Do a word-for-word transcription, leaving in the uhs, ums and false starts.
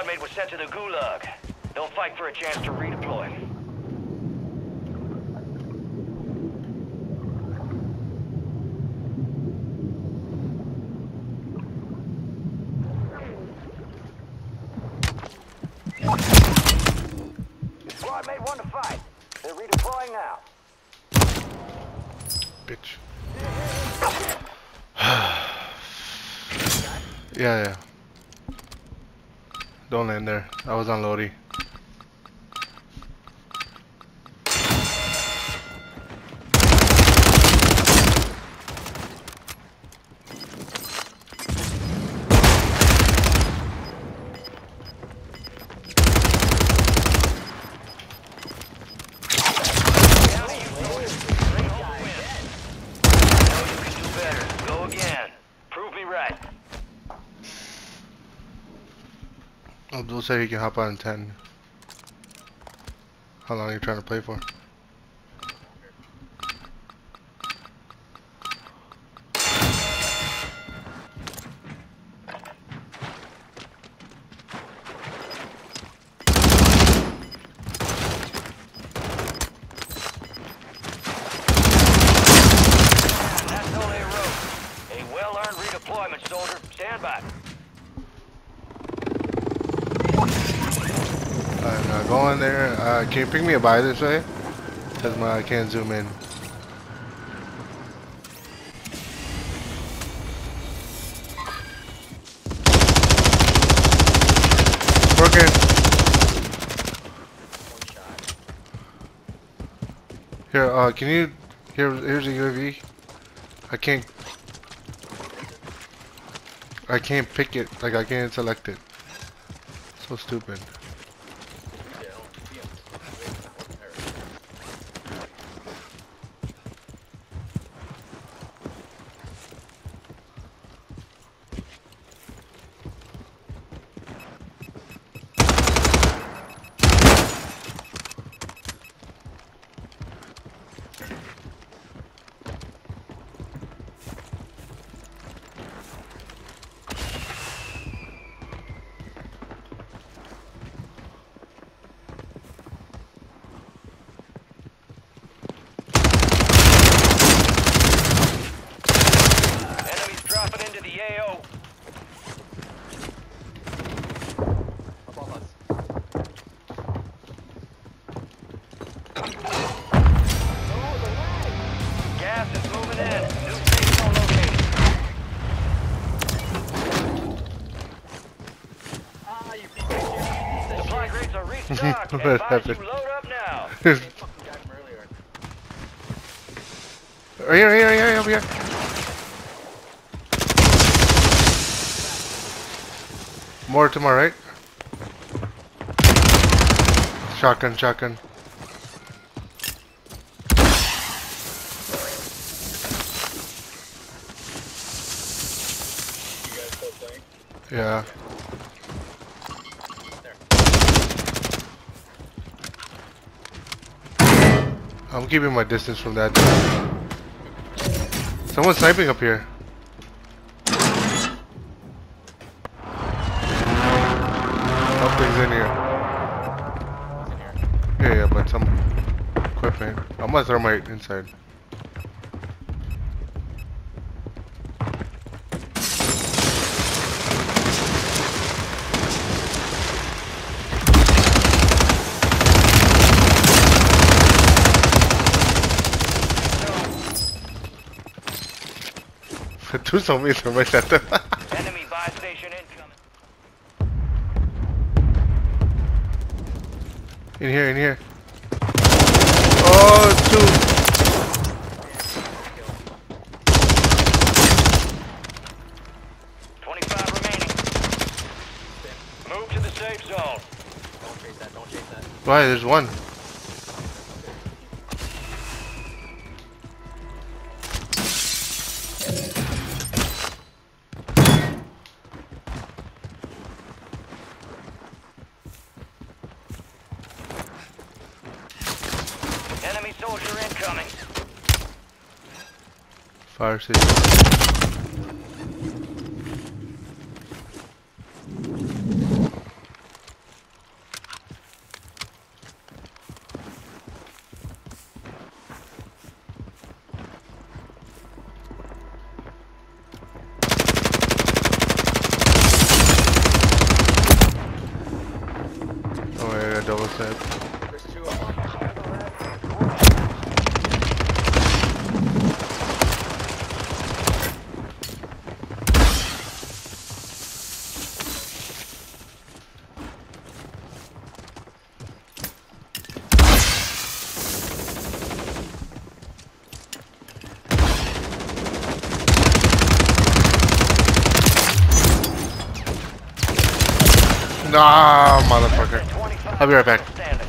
squad mate was sent to the Gulag. They'll fight for a chance to redeploy. Squad mate won the fight. They're redeploying now. Bitch. Yeah, yeah. Don't land there. I was on Lodi. Abdul said he can hop on in ten. How long are you trying to play for? That's all they wrote. A well-earned redeployment, soldier. Stand by. I'm not going there. Uh, can you pick me a buy this way? Because my I can't zoom in. Working. Here, uh, can you? Here, here's a U A V. I can't. I can't pick it. Like I can't select it. So stupid. What happened? Load up now. Here, here, here, over here. More to my right. Shotgun, shotgun. Yeah. I'm keeping my distance from that. Someone's sniping up here. Something's in here. Yeah, yeah, but some equipment. I'm gonna throw my inside. Tú son mis promesas. Enemy buy station incoming. In here, in here. Oh, two. twenty-five remaining. Move to the safe zone. Don't chase that, don't chase that. Why? There's one. Enemy soldier incoming. Fire station. a double set. There's two of them. Nah, motherfucker. I'll be right back. Standing.